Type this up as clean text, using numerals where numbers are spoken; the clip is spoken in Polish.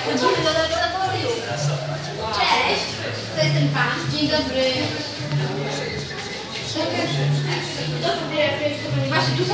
Chodzimy do laboratorium. Cześć, to jest ten pan. Dzień dobry. Dobry, właśnie tu